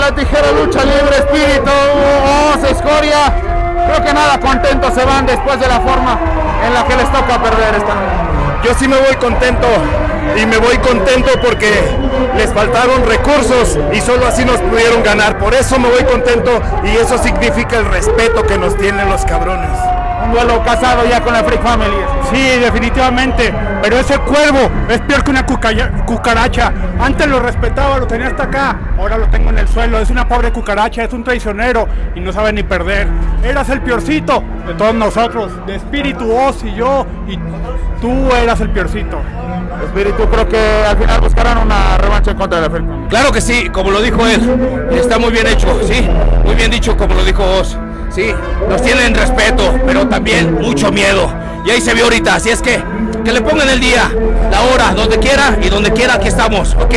la tijera, lucha libre, Espíritu, Escoria. Creo que nada contentos se van después de la forma en la que les toca perder esta noche. Yo sí me voy contento, y me voy contento porque les faltaron recursos y solo así nos pudieron ganar. Por eso me voy contento, y eso significa el respeto que nos tienen los cabrones. Un duelo casado ya con la Freak Family. Sí, definitivamente, pero ese cuervo es peor que una cucaracha. Antes lo respetaba, lo tenía hasta acá, ahora lo tengo en el suelo. Es una pobre cucaracha, es un traicionero y no sabe ni perder. Eras el peorcito de todos nosotros, de Espíritu, Oz y yo, y tú eras el peorcito. Espíritu, creo que al final buscarán una revancha en contra de la Freak Family. Claro que sí, como lo dijo él, está muy bien hecho, sí, muy bien dicho como lo dijo Oz. Sí, nos tienen respeto, pero también mucho miedo. Y ahí se vio ahorita, así es que le pongan el día, la hora, donde quiera y donde quiera aquí estamos, ¿ok?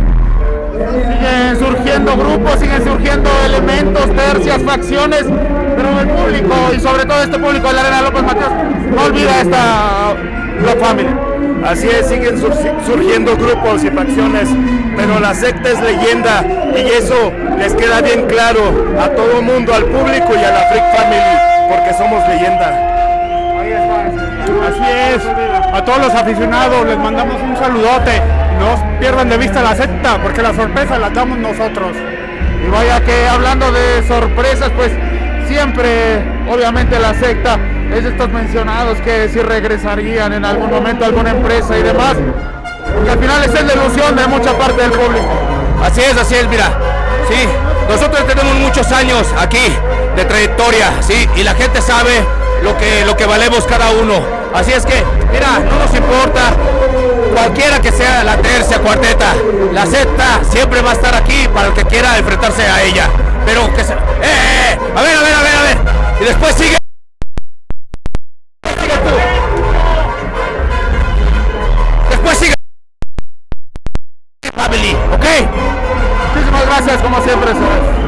Siguen surgiendo grupos, siguen surgiendo elementos, tercias, facciones, pero el público, y sobre todo este público de la Arena López Mateos, no olvida esta Blood Family. Así es, siguen surgiendo grupos y facciones, pero la secta es leyenda, y eso les queda bien claro a todo mundo, al público y a la Freak Family, porque somos leyenda. Así es, a todos los aficionados les mandamos un saludote. No pierdan de vista la secta, porque la sorpresa la damos nosotros. Y vaya que hablando de sorpresas, pues siempre, obviamente la secta es de estos mencionados que si regresarían en algún momento a alguna empresa y demás, que al final es la ilusión de mucha parte del público. Así es, mira, sí, nosotros tenemos muchos años aquí de trayectoria, sí, y la gente sabe lo que valemos cada uno. Así es que, mira, no nos importa cualquiera que sea la tercia, cuarteta, la secta siempre va a estar aquí para el que quiera enfrentarse a ella. Pero que se... A ver, y después sigue. Después sigue Family, ¿ok? Muchísimas gracias, como siempre, señores.